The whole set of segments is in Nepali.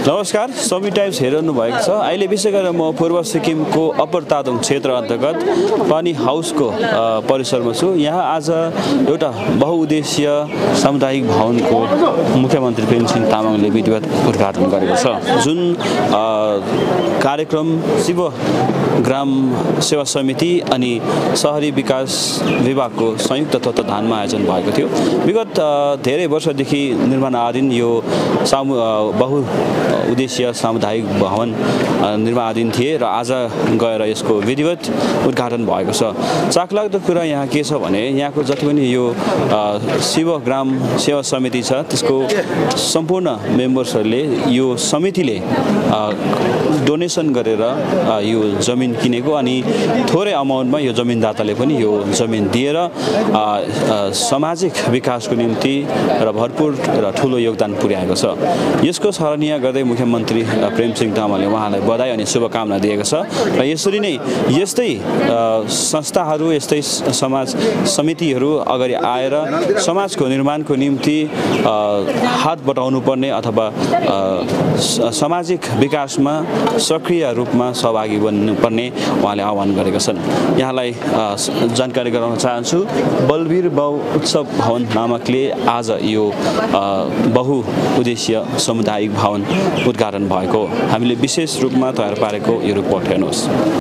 नमस्कार, सबै टाइम्स हेरिरहनु भएको छ। अहिले विशेष गरेर म पूर्व सिक्किमको अप्पर तादोङ क्षेत्र अन्तर्गत पानी हाउसको परिसरमा छु। यहाँ आज एउटा बहुउद्देश्य सामुदायिक भवनको मुख्यमन्त्री PS तामाङले विधिवत उद्घाटन गरेको छ। जुन कार्यक्रम शिव ग्राम सेवा समिति अनि शहरी विकास विभागको संयुक्त तत्त्वावधानमा आयोजन भएको थियो। विगत धेरै वर्षदेखि निर्माणाधीन यो बहुउद्देश्य सामुदायिक भवन निर्माणाधीन थिए र आज गएर यसको विधिवत उद्घाटन भएको छ। चाखलाग्दो कुरा यहाँ के छ भने यहाँको जति पनि यो शिव ग्राम सेवा समिति छ त्यसको सम्पूर्ण मेम्बर्सहरूले यो समितिले डोनेसन गरेर यो जमिन किनेको अनि थोरै अमाउन्टमा यो जमिनदाताले पनि यो जमिन दिएर सामाजिक विकासको निम्ति र भरपूर र ठुलो योगदान पुर्याएको छ। यसको सराहनीय गर्दै मुख्यमन्त्री PS तामाङले उहाँलाई बधाई अनि शुभकामना दिएको छ र यसरी नै यस्तै संस्थाहरू यस्तै समाज समितिहरू अगाडि आएर समाजको निर्माणको निम्ति हात बटाउनु पर्ने अथवा सामाजिक विकासमा सक्रिय रूपमा सहभागी बन्नुपर्ने उहाँले आह्वान गरेका छन्। यहाँलाई जानकारी गराउन चाहन्छु, बलवीर बाउ उत्सव भवन नामकले आज यो बहुउद्देश्य सामुदायिक भवन उद्घाटन भएको हामीले विशेष रूपमा तयार पारेको यो रिपोर्ट हेर्नुहोस्।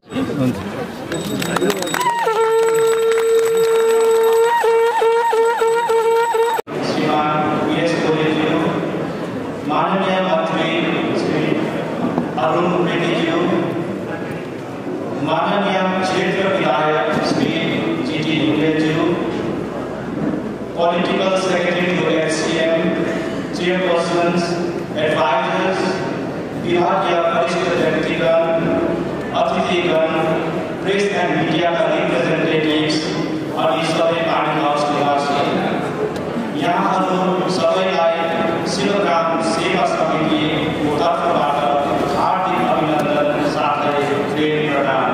Political Secretary to HCM, Chairpersons, Advisors, विभागीय वरिष्ठ व्यक्तिगण, अतिथिगण, प्रेस एन्ड मिडियाका रिप्रेजेन्टेटिभ्स अनि सबै पानी हाउस निवासी यहाँहरू सबैलाई शिवग्राम सेवा समितिको तर्फबाट हार्दिक अभिनन्दन साथै प्रेम प्रदान।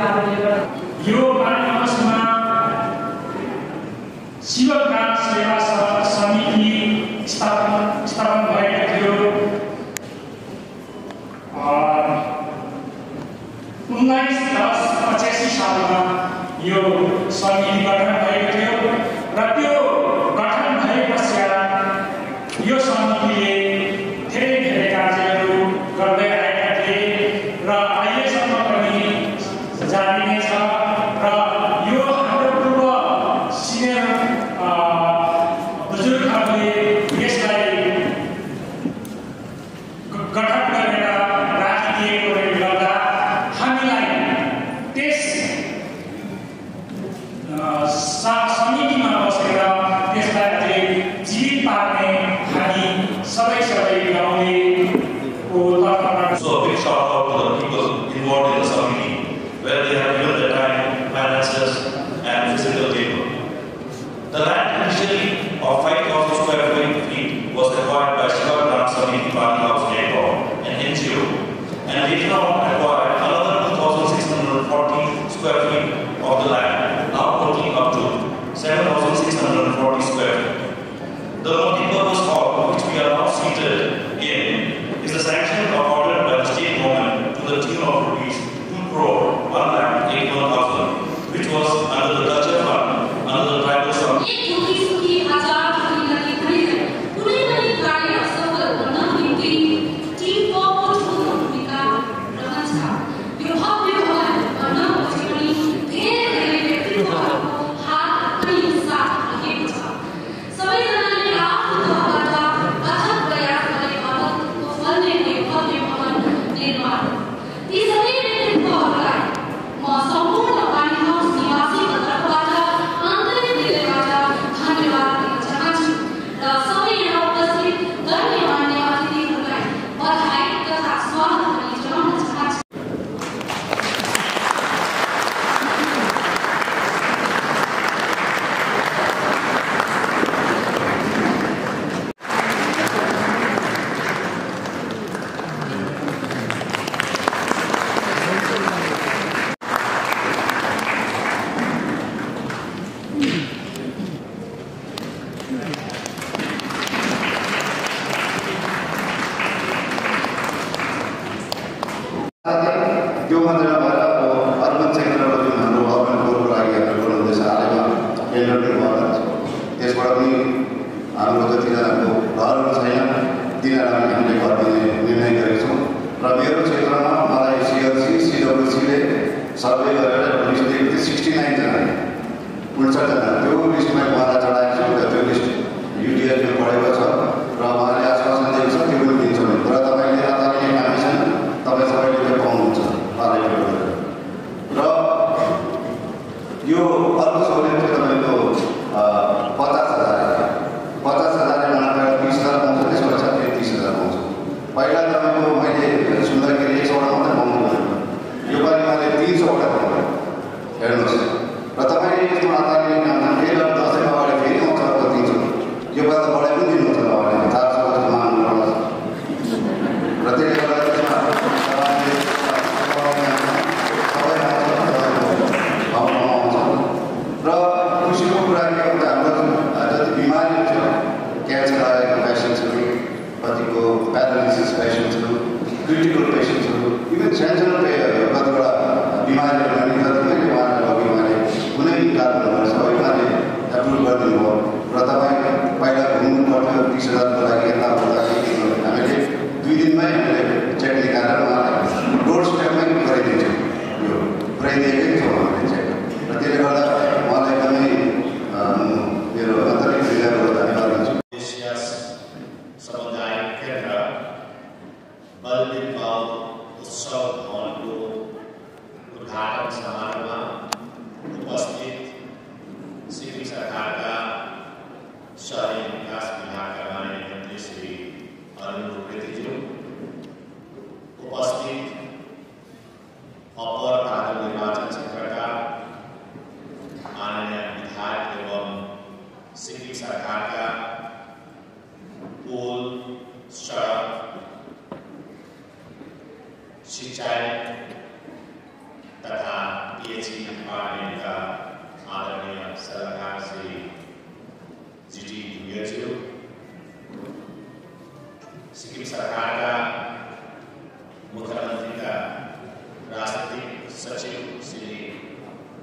शिव ग्राम सेवा गतिसम्म यो समिति गठन भएको थियो र त्यो गठन भए पश्चात यो समितिले धेरै कार्यहरू गर्दै आएका थिए र अहिलेसम्म पनि जारी नै छ र यो हाम्रो पूर्व सिनियर बुजुर्गहरूले यसलाई गठन गरेर राखिदिएकोले गर्दा हामीलाई त्यस समितिमा बसेर त्यसलाई अझै जीवित पार्ने हामी सबै गाउँलेको तर्फबाट So a big shout out to the people involved in the committee, where they have given their time, finances, and physical labor. The land initially of 5,000 square feet was acquired by Shiva Samiti Pani House, Gangtok, an NGO, and later on acquired another 2,640 square feet of the land, now totaling up to 7,640 square feet. The multi-purpose hall, which we are now seated in, is the sanction awarded by the state government to the tune of rupees 2 crore 1,81,000, which was under the culture fund, under the tribal fund.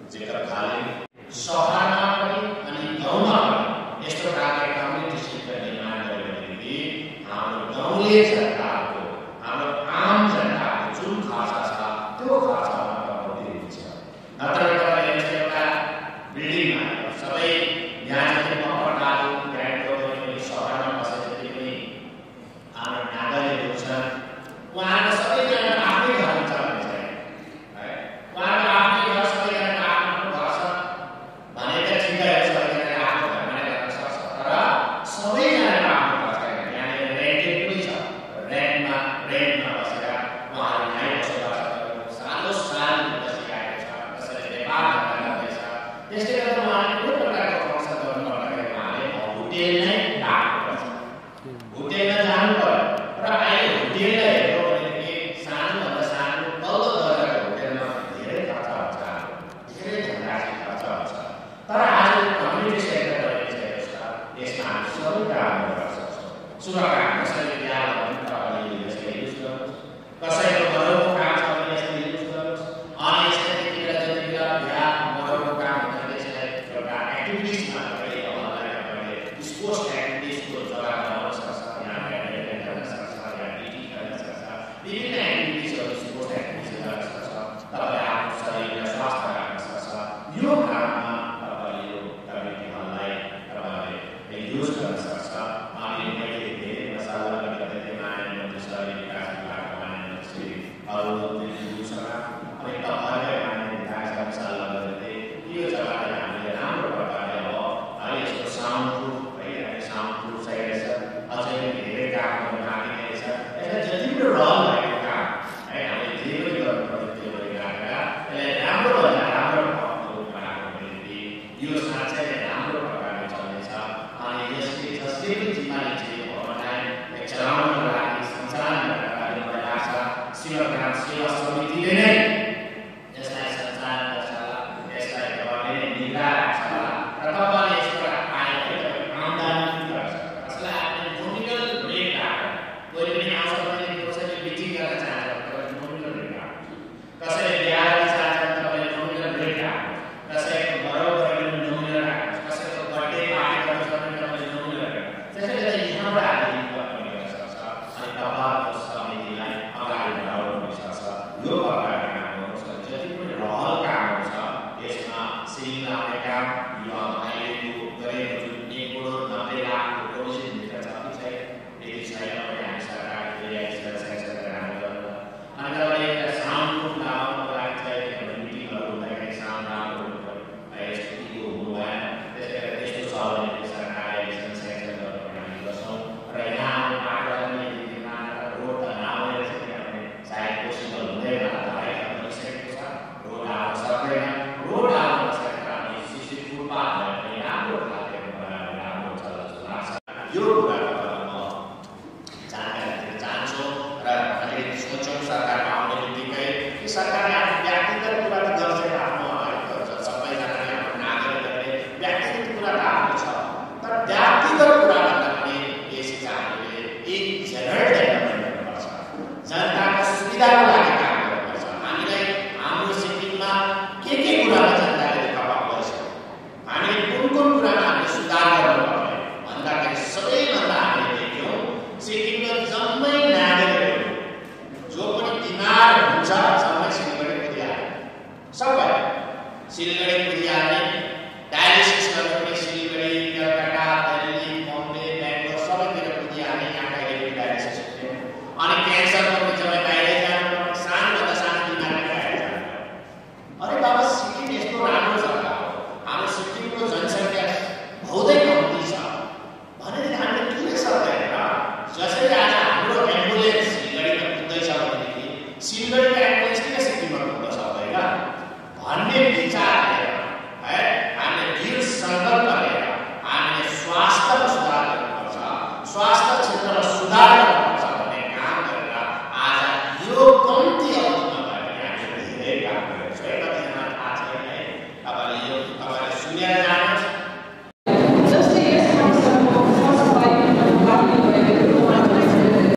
जेकर खाले सहरमा पनि अनि गाउँमा पनि यस्तो खालको कम्युनिटी सेन्टर निर्माण गर्यो भनेदेखि हाम्रो गाउँले जनताको हाम्रो आम जनताको जुन खर्च छ त्यो खर्चमा कटौती हुन्छ। नत्र तपाईँ एउटा बिल्डिङमा सबै यहाँ जति मकडाहरू ग्याङ्टोक पनि सहरमा बसे जति पनि हाम्रो नागरिकहरू छन् उहाँहरू सबैजना आफ्नै घर हुन्छ भन्ने छैन है। उहाँहरू आफ्नै घर सबैजना आफ्नो घर छ भने त ठिकै हो, सबैजना आफ्नो घरमा गर्न सक्छ। तर सबैजना आफ्नो घर छैन, यहाँनिर रेन्टेड पनि छ, रेन्टमा बसेर उहाँहरू यहीँ बसोबास गर्नु सालो साल बसिरहेको छ, कसैले व्यापार धन्दा गर्दैछ। त्यसले गर्दा उहाँले कुनै प्रकारको खर्च गर्नु पर्दाखेरि उहाँले होटेल नै राख्नुपर्छ, होटेलमा जानु पर्यो। र अहिले होटेललाई हेर्नु भनेदेखि सानोभन्दा सानो तल्लो दर्जाको होटेलमा धेरै खर्च हुन्छ, धेरै धनराशि खर्च हुन्छ। तर आज कम्युनिटी सेन्टर गरिसकेको छ, यसमा हामी सबै काम गर्न सक्छौँ। शुभकामना, कसैले बिहा गर्नु तपाईँले यसले युज गर्नुहोस्, कसैको मरौको काम छ भने यसले युज गर्नुहोस्। अनि यसले त्यतिखेर जतिखेर बिहा मरौको काम हुन्छ त्यसलाई एउटा एक्टिभिटिजमा तपाईँले स्पोर्ट्स एक्टिभिटिजको जग्गा बनाउन सक्छ, यहाँ ब्याडमिन्टन गर्न सक्छ, यहाँ पिटी गर्न सक्छ, विभिन्न एक्टिभिटिजहरू स्पोर्ट्स एक्टिभिटिज गर्न सक्छ। तपाईँले आफ्नो शरीरलाई स्वास्थ्य राख्न सक्छ। यो काममा तपाईँले यो कम्युनिटी हललाई तपाईँले युज गर्न सक्छ। अनि मैले धेरै मसाला गर्दै थिएँ माननीय मन्त्री शहरी विकास विभागका माननीय मन्त्री अरूसँग अनि तपाईँले माननीय विधायकसँग सल्लाह गर्दै थिएँ। यो जग्गालाई हामीले राम्रो प्रकारले हो है यसको साउन्ड प्रुफ साउन्ड प्रुफ चाहिएको छ, अझै धेरै काम गर्नु बाँकी नै छ। यसलाई जति पनि रहल भएको काम है हामीले धेरै गर्नुपर्ने त्यो गरिराखेर यसलाई राम्रोभन्दा राम्रो रूपमा राख्नु भनेदेखि यो साँच्चै नै राम्रो प्रकारले चल्नेछ। अनि यसले जसले पनि जिम्मा लिन्छ यो भवनलाई चलाउनको लागि सञ्चालन गर्नका लागि मलाई लाग्छ शिवग्राम सेवा समितिले नै यसलाई सञ्चालन गर्छ, यसलाई गर्ने निगा राख्छ। र तपाईँले यसबाट आएको आम्दानी गर्छ, कसैलाई आफ्नो नोमिनल रेट राख्छ, कोही पनि आउँछ भने कसैले बिक्री गर्न चाहन्छ तपाईँले नोमिनल रेट राख्छ, कसैले बिहा गर्न चाहन्छ भने तपाईँले नोमिनल रेट राख्छ, कसैको मरौ गर्ने नोमिनल राख्छ, कसैको बर्थडे पार्टी गर्नु छ भने तपाईँले नोमिनल राख्छ। त्यसैले गर्दा यहाँबाट हामीले इन्कम पनि गर्न सक्छ अनि तपाईँको समितिलाई अगाडि बढाउन पनि सक्छ। यो प्रकारका कामहरू छ, जति पनि रहल कामहरू छ यसमा सिलिङ लाउने काम यो अहिलेको गरेको जुन 1,90,00,000 प्रोजेक्टभित्र छ कि छैन यदि छैन भने हामी सरकारले यसलाई सेक्सन गरेर हामी गर्नु। अनि तपाईँले एउटा साउन्ड प्रुफ लगाउनको लागि चाहिँ हाम्रो मिटिङहरू हुँदाखेरि साउन्ड राम्रो हुनु पर्यो, यस्तो के हुनु भएन। त्यसले गर्दा त्यस्तो छ भने सरकारले यसलाई सेक्सन गर्नु पनि हामी गर्छौँ। र यहाँ आउने बाटोलाई पनि यदि निर्माण रोड त नआउने रहेछ किनभने सायद पोसिबल हुँदैन, ढलाइ बनिसकेको छ, रोड आउन सक्दैन। रोड आउन सक्दैन अनि सिसी फुटपाथ भए पनि राम्रो खालको बनाएर राम्रो छ जस्तो लाग्छ। यो कुरा तपाईँलाई म जानकारी दिन चाहन्छु। र अलिकति सोचौँ सरकारमा आउने बित्तिकै कि सरकारले आफ्नो व्यक्तिगत कुरा त गर्छ, आफ्नो गर्छ, सबैजनाले आफ्नो नागरिकहरूले व्यक्तिगत कुरा त आफ्नो छ, तर व्यक्तिगत कुरा भन्दा पनि बेसी चाहिँ हामीले एक जेनरल डेभलपमेन्ट गर्नुपर्छ, जनताको सुविधाको लागि काम गर्नुपर्छ। हामीलाई हाम्रो सिक्किममा के कुरामा जनताले दबाब गर्छ, हामीले कुन कुरामा हामीले सुधार गर्नुपर्ने भन्दाखेरि सबैभन्दा हामीले देख्यौँ सिक्किमको जम्मै नागरिकहरू जो पनि बिमार हुन्छ सबै सिलगढी कुदिहाल्ने, सबै सिलगढी कुदिहाल्ने, डायलिसिस गर्नु पनि सिलगढी, कलकत्ता, दिल्ली, बम्बे, बेङ्गलोर सबैतिर कुदिहाल्ने, यहाँ कहिले डायलिसिस हुने। अनि क्यान्सरको पनि जब बाहिरै जानुपर्ने, सानोभन्दा सानो बिमारले बाहिर जानुपर्ने। अरे बाबा सिक्किम यस्तो राम्रो जग्गा हो, हाम्रो सिक्किमको जनसङ्ख्या बहुतै कम्ती छ भनेदेखि हामीले किन सक्दैन र? जसरी आज हाम्रो एम्बुलेन्स सिलगढीमा कुद्दैछ भनेदेखि सिलगढीको एम्बुलेन्स किन सिक्किममा कुद्न सक्दैन भन्ने विचार लिएर है हामीले दृढ सङ्कल्प लिएर हामीले स्वास्थ्यमा सुधार गर्नुपर्छ, स्वास्थ्य क्षेत्रमा सुधार गर्नुपर्छ भन्ने काम गरेर आज यो कम्ती अवधिमा भए पनि हामीले धेरै काम गरेको छौँ।